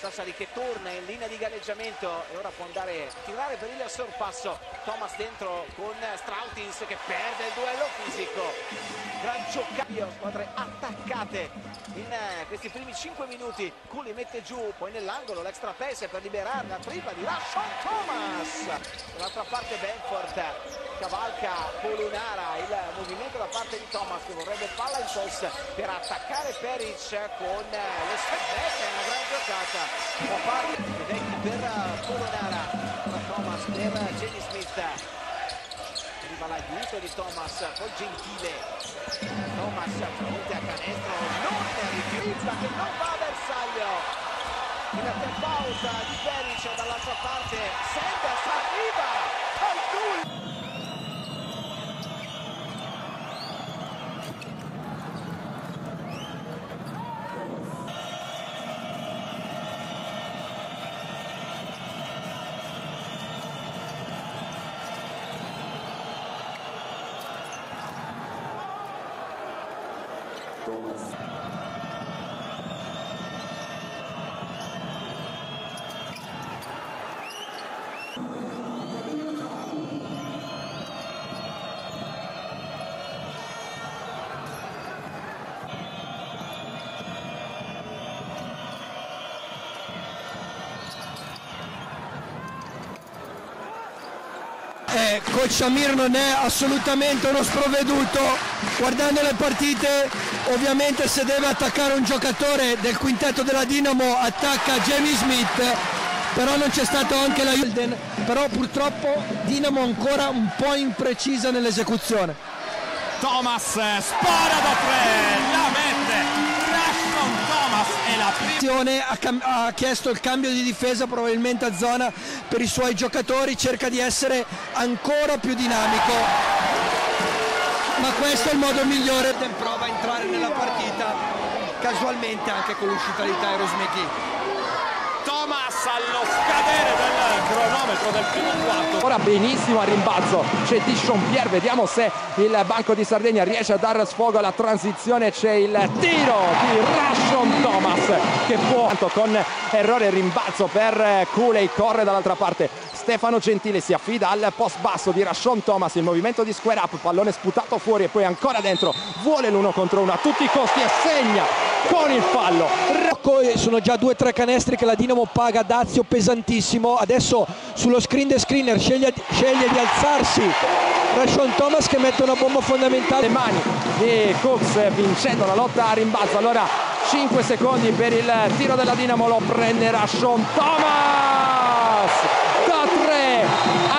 Sassari che torna in linea di galleggiamento e ora può andare a tirare per il sorpasso. Thomas dentro con Strautins che perde il duello fisico. Gran giocata, squadre attaccate in questi primi 5 minuti. Cooley mette giù, poi nell'angolo l'extra pass per liberare la tripla di Rashon Thomas. Dall'altra parte Benford cavalca Polonara, il movimento da parte di Thomas che vorrebbe palla in post per attaccare Peric con lo step back. È una gran giocata da parte di Vecchi per Polonara, ora Thomas per Jamie Smith. Arriva l'aiuto di Thomas, poi Gentile. Thomas fronte a canestro, non rifiuta, che non va a bersaglio. Il tap out di Peric dall'altra parte, Sanders arriva al nulla. Coach Amir non è assolutamente uno sprovveduto, guardando le partite ovviamente se deve attaccare un giocatore del quintetto della Dinamo attacca Jamie Smith, però non c'è stato anche la Hilden, però purtroppo Dinamo ancora un po' imprecisa nell'esecuzione. Thomas spara da 3, la mette Rashon Thomas e la ha chiesto il cambio di difesa probabilmente a zona per i suoi giocatori, cerca di essere ancora più dinamico, ma questo è il modo migliore. Prova a entrare nella partita casualmente anche con l'uscita di Tyrus McGee. Thomas allo scadere del cronometro del primo quarto. Ora benissimo al rimbalzo c'è Dishon-Pierre, vediamo se il Banco di Sardegna riesce a dare sfogo alla transizione. C'è il tiro di Rashon Thomas che può con errore rimbalzo per Cooley, corre dall'altra parte Stefano Gentile, si affida al post basso di Rashon Thomas, il movimento di square up, pallone sputato fuori e poi ancora dentro, vuole l'1 contro 1 a tutti i costi e segna con il fallo. Sono già 2-3 canestri che la Dinamo paga, Dazio pesantissimo, adesso sullo screen the screener sceglie di alzarsi Rashon Thomas che mette una bomba fondamentale. Le mani di Cooks vincendo la lotta a rimbalzo, allora 5 secondi per il tiro della Dinamo, lo prende Rashon Thomas da 3,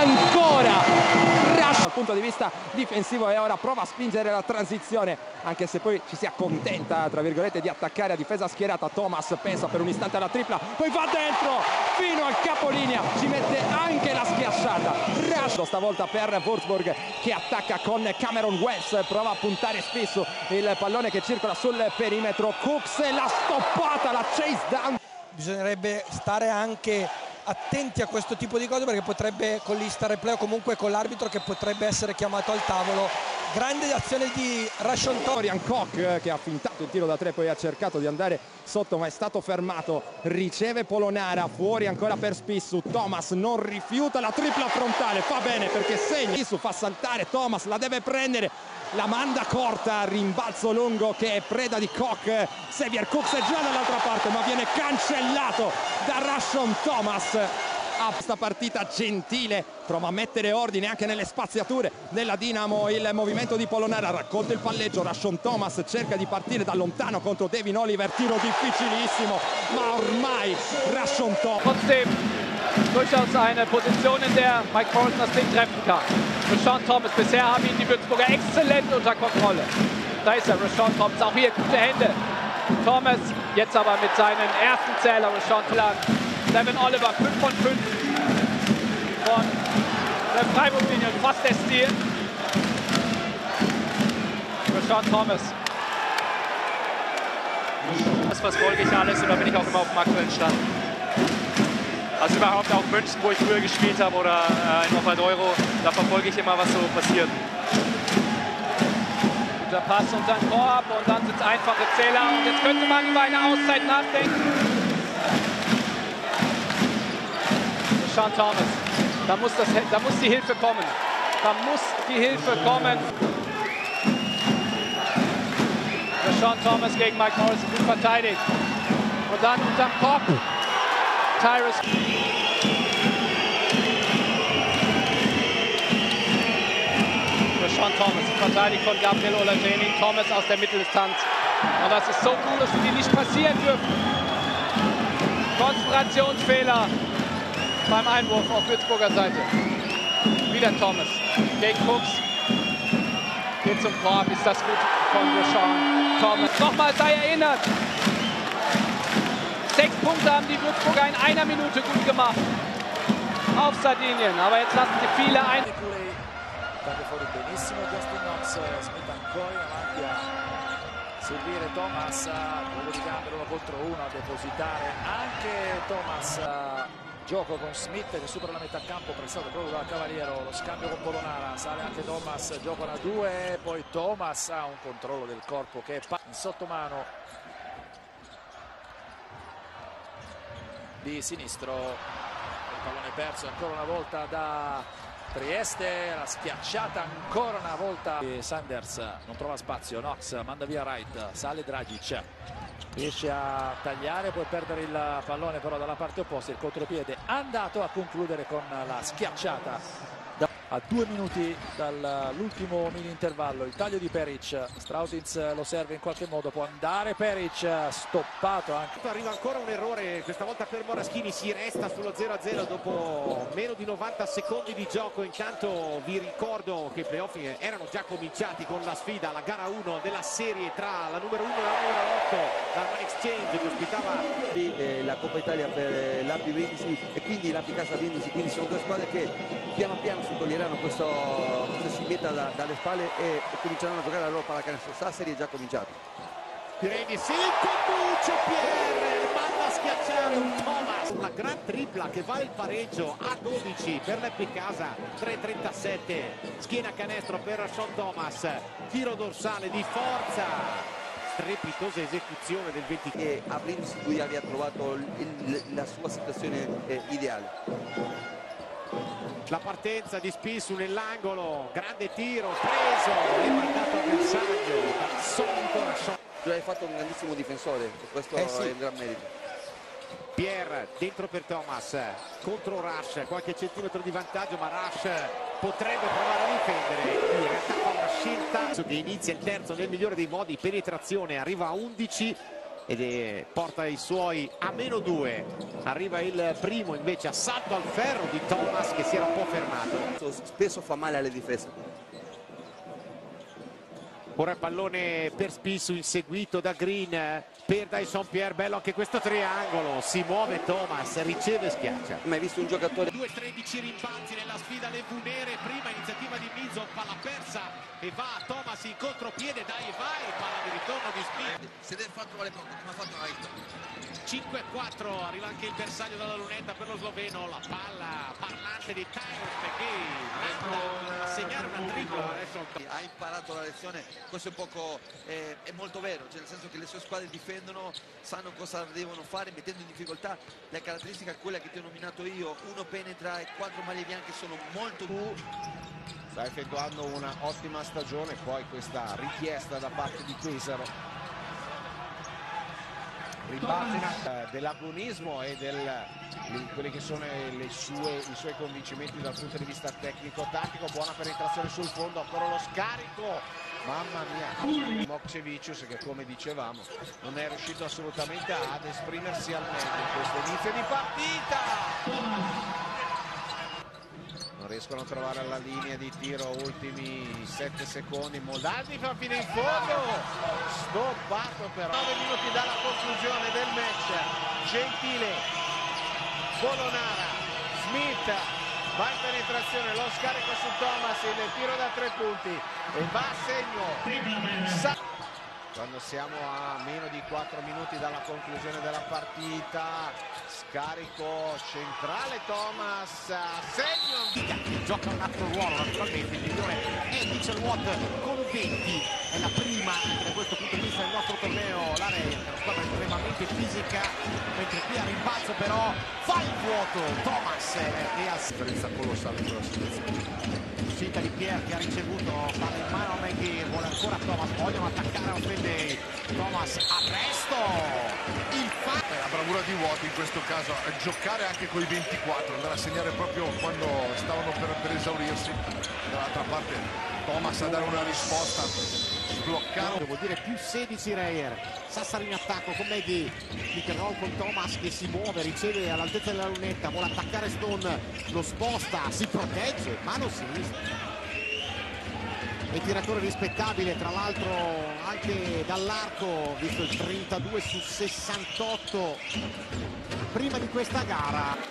ancora dal punto di vista difensivo e ora prova a spingere la transizione, anche se poi ci si accontenta tra virgolette di attaccare a difesa schierata. Thomas pensa per un istante alla tripla, poi va dentro fino al capolinea, ci mette anche la schiacciata. Stavolta per Würzburg che attacca con Cameron Wells, prova a puntare spesso il pallone che circola sul perimetro. Cooks la stoppata, la chase down. Bisognerebbe stare anche attenti a questo tipo di cose perché potrebbe, con l'Ista replay o comunque con l'arbitro che potrebbe essere chiamato al tavolo. Grande azione di Rashon Thomas. Dorian Koch che ha fintato il tiro da 3, poi ha cercato di andare sotto ma è stato fermato, riceve Polonara, fuori ancora per Spissu. Thomas non rifiuta la tripla frontale, fa bene perché segna. Spissu fa saltare Thomas, la deve prendere, la manda corta, rimbalzo lungo che è preda di Koch. Xavier Cooks è già dall'altra parte ma viene cancellato da Rashon Thomas. A questa partita Gentile prova a mettere ordine anche nelle spaziature della Dinamo, il movimento di Polonara, raccolta il palleggio, Rashon Thomas cerca di partire da lontano contro Devin Oliver, tiro difficilissimo ma ormai Rashon Thomas. Trotzdem durchaus eine Position, in der Mike Morrison das Ding treffen kann. Rashon Thomas, bisher haben ihn die Würzburger exzellent unter Kontrolle. Da ist er, Rashon Thomas, auch hier gute Hände. Thomas jetzt aber mit seinen ersten Zähler, Rashon Thomas. Devin Oliver 5 von 5 von der Freiburg-Linie, fast der Stil. Rashon Thomas. Das verfolge ich alles und da bin ich auch immer auf dem aktuellen Stand. Also überhaupt auch München, wo ich früher gespielt habe, oder in Offenbach Euro, da verfolge ich immer, was so passiert. Guter Pass und dann Korb und dann sind es einfache Zähler und jetzt könnte man über eine Auszeit nachdenken. Rashawn Thomas. Da muss die Hilfe kommen. Da muss die Hilfe kommen. Rashawn Thomas gegen Mike Morrison, gut verteidigt. Und dann unterm Kopf. Tyrus. Rashawn Thomas, verteidigt von Gabriel Olajeni. Thomas aus der Mitteldistanz. Und das ist so gut, dass die nicht passieren dürfen. Konzentrationsfehler beim Einwurf auf Würzburger Seite. Wieder Thomas gegen Cooks. Geht zum Korb, ist das gut von Rashawn Thomas. Nochmal sei erinnert. 6 Punkte haben die Würzburger in einer Minute gut gemacht. Auf Sardinien, aber jetzt lassen sie viele ein. Taglia fuori benissimo Justin Knox, Smith ancora in avanti a servire Thomas, uno di Gambero 1 contro 1 a depositare anche Thomas. Gioco con Smith che supera la metà campo, pressato proprio da Cavaliero, lo scambio con Polonara, sale anche Thomas, giocano a 2, poi Thomas ha un controllo del corpo che è in sottomano di sinistro, il pallone perso ancora una volta da Trieste, la schiacciata ancora una volta. Sanders non trova spazio, Knox manda via Wright, sale Dragic, riesce a tagliare, poi perdere il pallone però dalla parte opposta, il contropiede andato a concludere con la schiacciata. A 2 minuti dall'ultimo mini intervallo, il taglio di Peric, Strautins lo serve in qualche modo, può andare Peric, stoppato anche. Arriva ancora un errore, questa volta per Moraschini, si resta sullo 0-0 dopo meno di 90 secondi di gioco. Intanto vi ricordo che i playoff erano già cominciati con la sfida, la gara 1 della serie tra la numero 1 e la numero 8, la One Exchange che ospitava la Coppa Italia per l'Api Brindisi e quindi l'Api Casa Brindisi, quindi sono 2 squadre che piano piano si toglieranno questa simmetria dalle spalle e cominceranno a giocare la loro pallacanestro. La serie è già cominciata. Pirelli, il conduce Pierre, manda a schiacciare un Thomas. Una gran tripla che va il pareggio a 12 per l'Api Casa, 3:37, schiena canestro per Rashawn Thomas, tiro dorsale di forza, strepitosa esecuzione del 20. E a Brindisi lui aveva trovato la sua situazione ideale. La partenza di Spissu nell'angolo, grande tiro, preso e mandato a bersaglio dal solito Rashawn. Tu hai fatto un grandissimo difensore e questo sì. è un gran merito. Pierre dentro per Thomas, contro Rush, qualche centimetro di vantaggio, ma Rush potrebbe provare a difendere, in realtà fa una scelta che inizia il terzo nel migliore dei modi, penetrazione, arriva a 11 ed porta i suoi a -2, arriva il primo invece, assalto al ferro di Thomas che si era un po' fermato. Spesso fa male alle difese. Ora il pallone per Spissu inseguito da Green per Dyson Pierre, bello anche questo triangolo, si muove Thomas, riceve e schiaccia. Ma hai visto un giocatore? 2-13 rimbalzi nella sfida le Vunere, prima iniziativa di Mizzo, palla persa e va Thomas in contropiede, dai vai, palla di ritorno di Smith. Se deve fare trovare poco, come ha fatto Wright. 5-4, arriva anche il bersaglio dalla lunetta per lo sloveno, la palla parlante di Tyrus che manda a segnare una tripla. Ha imparato la lezione, questo è poco, è molto vero, cioè nel senso che le sue squadre difendono, sanno cosa devono fare mettendo in difficoltà. La caratteristica è quella che ti ho nominato io, uno penetra e 4 maglie bianche sono molto sta effettuando una ottima stagione, poi questa richiesta da parte di Pesaro ribalta dell'agonismo e quelli che sono i suoi convincimenti dal punto di vista tecnico-tattico. Buona penetrazione sul fondo, ancora lo scarico, mamma mia, Mokčevičius che come dicevamo non è riuscito assolutamente ad esprimersi al meglio in questo inizio di partita. Non riescono a trovare la linea di tiro, ultimi 7 secondi, Moldaldi fa fino in fondo, stoppato però. 9 minuti dalla conclusione del match, Gentile, Polonara, Smith, va in penetrazione, lo scarico su Thomas, il tiro da 3 punti e va a segno. Quando siamo a meno di 4 minuti dalla conclusione della partita, scarico centrale Thomas, segno. Gioca un altro ruolo naturalmente, il migliore è Mitchell Watt con 20, è la prima da questo punto di vista del nostro torneo, l'area è una squadra estremamente fisica, mentre qui a rimbalzo però fa il vuoto. Thomas e a differenza colossale sulla situazione. uscita di Pierre che ha ricevuto palla in mano a Maggie, vuole ancora Thomas, vogliono attaccare a Offendey. Thomas a presto, il fatto. La bravura di Watt in questo caso a giocare anche con i 24, andare a segnare proprio quando stavano per esaurirsi. Dall'altra parte Thomas a dare una risposta, sbloccare. Vuol dire più 16 Reyer. Sassari in attacco con Maggie, pick and roll con Thomas che si muove, riceve all'altezza della lunetta, vuole attaccare Stone, lo sposta, si protegge, mano sinistra. E tiratore rispettabile, tra l'altro anche dall'arco, visto il 32 su 68 prima di questa gara.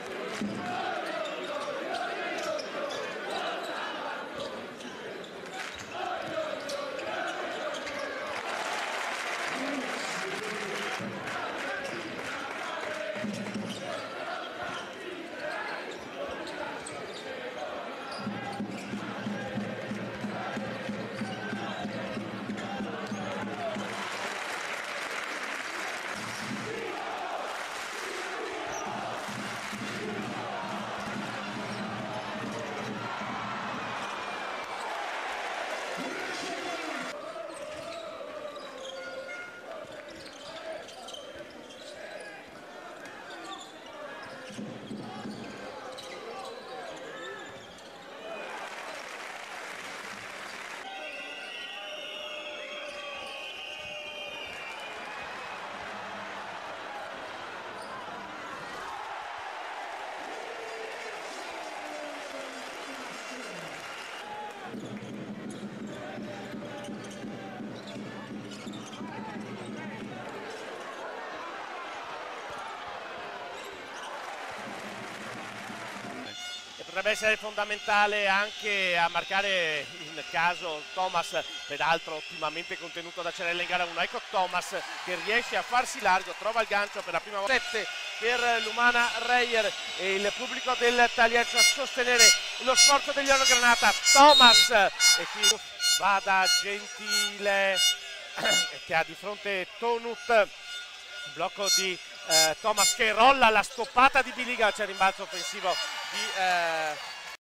Potrebbe essere fondamentale anche a marcare in caso Thomas, peraltro ottimamente contenuto da Cerella in gara 1. Ecco Thomas che riesce a farsi largo, trova il gancio per la prima volta. 7 per l'Umana Reyer e il pubblico del Tagliaccio a sostenere lo sforzo degli Oro Granata. Thomas e qui va da Gentile che ha di fronte Tonut, blocco di Thomas che rolla la stoppata di Biliga, c'è rimbalzo offensivo di